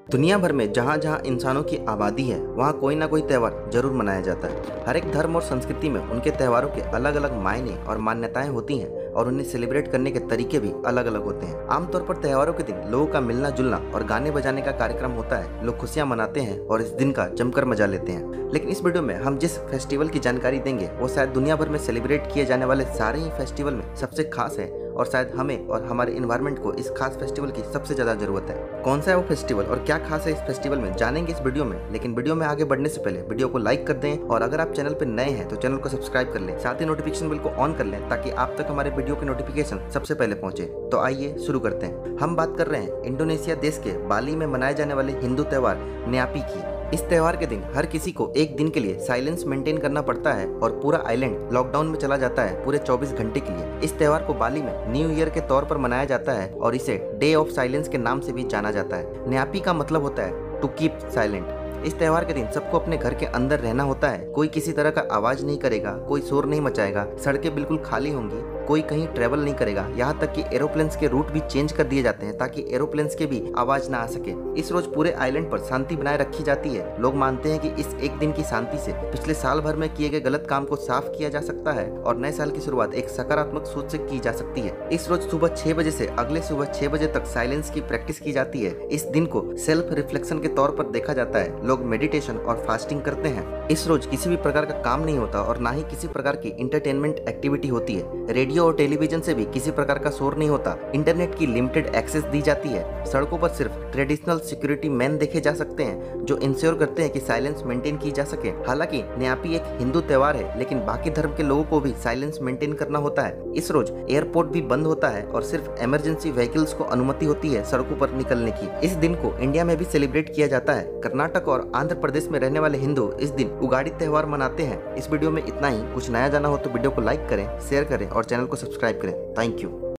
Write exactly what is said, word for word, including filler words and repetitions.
दुनिया भर में जहाँ जहाँ इंसानों की आबादी है वहाँ कोई ना कोई त्यौहार जरूर मनाया जाता है। हर एक धर्म और संस्कृति में उनके त्योहारों के अलग अलग मायने और मान्यताएं होती हैं और उन्हें सेलिब्रेट करने के तरीके भी अलग अलग होते हैं। आमतौर पर त्योहारों के दिन लोगों का मिलना जुलना और गाने बजाने का कार्यक्रम होता है। लोग खुशियाँ मनाते हैं और इस दिन का जमकर मजा लेते हैं। लेकिन इस वीडियो में हम जिस फेस्टिवल की जानकारी देंगे वो शायद दुनिया भर में सेलिब्रेट किए जाने वाले सारे ही फेस्टिवल में सबसे खास है और शायद हमें और हमारे इन्वायरमेंट को इस खास फेस्टिवल की सबसे ज़्यादा ज़रूरत है। कौन सा है वो फेस्टिवल और क्या खास है इस फेस्टिवल में जानेंगे इस वीडियो में। लेकिन वीडियो में आगे बढ़ने से पहले वीडियो को लाइक कर दें और अगर आप चैनल पर नए हैं तो चैनल को सब्सक्राइब कर लें, साथ ही नोटिफिकेशन बेल को ऑन कर लें ताकि आप तक हमारे वीडियो के नोटिफिकेशन सबसे पहले पहुंचे। तो आइए शुरू करते हैं। हम बात कर रहे हैं इंडोनेशिया देश के बाली में मनाए जाने वाले हिंदू त्यौहार न्यापी की। इस त्यौहार के दिन हर किसी को एक दिन के लिए साइलेंस मेंटेन करना पड़ता है और पूरा आइलैंड लॉकडाउन में चला जाता है पूरे चौबीस घंटे के लिए। इस त्यौहार को बाली में न्यू ईयर के तौर पर मनाया जाता है और इसे डे ऑफ साइलेंस के नाम से भी जाना जाता है। न्यापी का मतलब होता है टू कीप साइलेंट। इस त्यौहार के दिन सबको अपने घर के अंदर रहना होता है। कोई किसी तरह का आवाज नहीं करेगा, कोई शोर नहीं मचाएगा, सड़कें बिल्कुल खाली होंगी, कोई कहीं ट्रेवल नहीं करेगा। यहाँ तक कि एरोप्लेन्स के रूट भी चेंज कर दिए जाते हैं ताकि एरोप्लेन्स के भी आवाज ना आ सके। इस रोज पूरे आइलैंड पर शांति बनाए रखी जाती है। लोग मानते हैं कि इस एक दिन की शांति से पिछले साल भर में किए गए गलत काम को साफ किया जा सकता है और नए साल की शुरुआत एक सकारात्मक सोच से की जा सकती है। इस रोज सुबह छह बजे से अगले सुबह छह बजे तक साइलेंस की प्रैक्टिस की जाती है। इस दिन को सेल्फ रिफ्लेक्शन के तौर पर देखा जाता है। लोग मेडिटेशन और फास्टिंग करते हैं। इस रोज किसी भी प्रकार का काम नहीं होता और ना ही किसी प्रकार की इंटरटेनमेंट एक्टिविटी होती है। रेडियो और टेलीविजन से भी किसी प्रकार का शोर नहीं होता। इंटरनेट की लिमिटेड एक्सेस दी जाती है। सड़कों पर सिर्फ ट्रेडिशनल सिक्योरिटी मैन देखे जा सकते हैं जो इंश्योर करते हैं कि साइलेंस मेंटेन की जा सके। हालांकि न्यापी एक हिंदू त्यौहार है लेकिन बाकी धर्म के लोगों को भी साइलेंस मेंटेन करना होता है। इस रोज एयरपोर्ट भी बंद होता है और सिर्फ इमरजेंसी व्हीकल्स को अनुमति होती है सड़कों पर निकलने की। इस दिन को इंडिया में भी सेलिब्रेट किया जाता है। कर्नाटक और आंध्र प्रदेश में रहने वाले हिंदू इस दिन उगाड़ी त्यौहार मनाते हैं। इस वीडियो में इतना ही। कुछ नया जाना हो तो वीडियो को लाइक करें, शेयर करें और चैनल को सब्सक्राइब करें। Thank you.